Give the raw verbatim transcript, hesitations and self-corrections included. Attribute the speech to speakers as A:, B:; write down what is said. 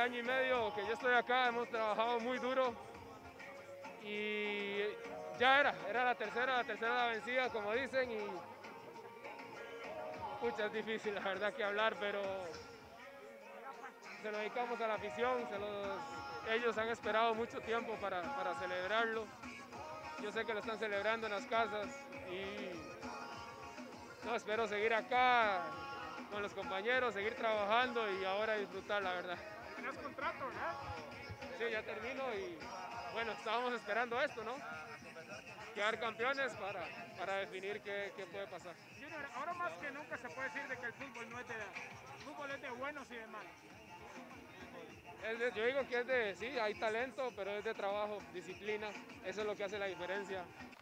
A: año y medio que yo estoy acá, hemos trabajado muy duro y ya era, era la tercera, la tercera la vencida, como dicen, y pucha, es difícil la verdad que hablar, pero se lo dedicamos a la afición, se los, ellos han esperado mucho tiempo para, para celebrarlo. Yo sé que lo están celebrando en las casas y no, espero seguir acá con los compañeros, seguir trabajando y ahora disfrutar, la verdad.
B: ¿Tienes contrato, verdad?
A: Sí, ya termino y bueno, estábamos esperando esto, ¿no? Quedar campeones para, para definir qué, qué puede pasar.
B: Junior, ahora más que nunca se puede decir de que el fútbol no es de, el fútbol es de buenos y de malos.
A: Es de, yo digo que es de, sí, hay talento, pero es de trabajo, disciplina, eso es lo que hace la diferencia.